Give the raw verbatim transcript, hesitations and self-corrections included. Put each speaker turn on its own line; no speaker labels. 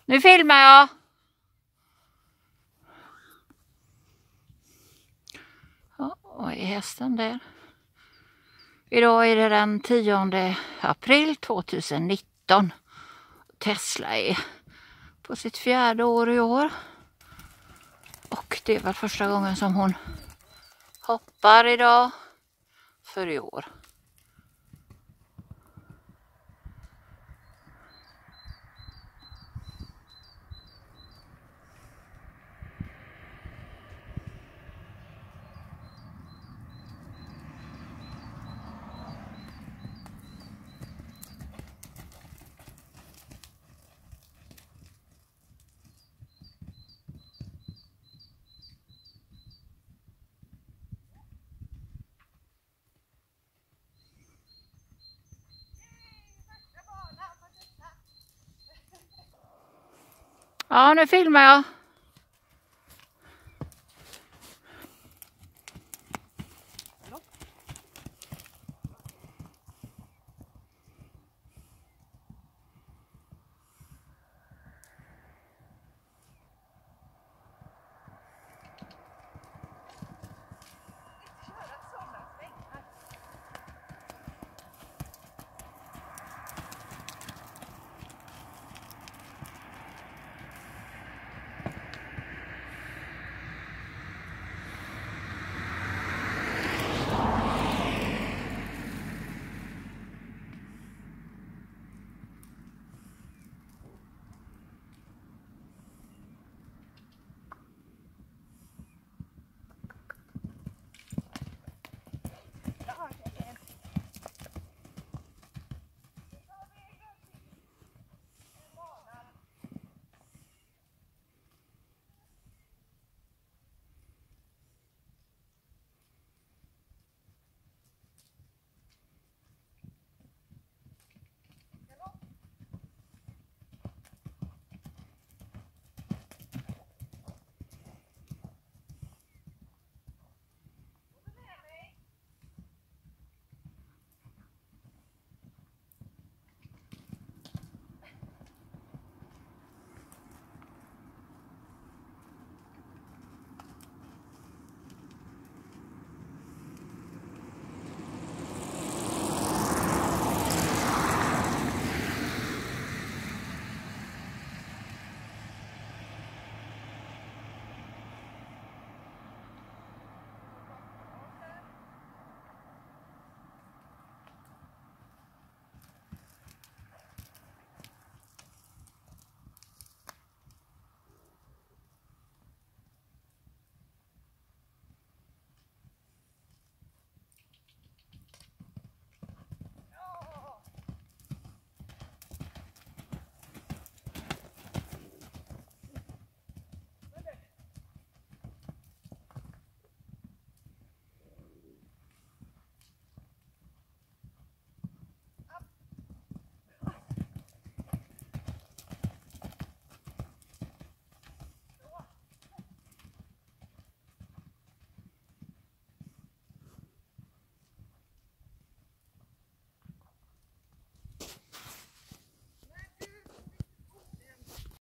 Nu filmar jag. Ja, vad är hästen där? Idag är det den tionde april tjugonitton. Tesla är på sitt fjärde år i år. Och det är väl första gången som hon hoppar idag för i år. Ja, nu filmar jag.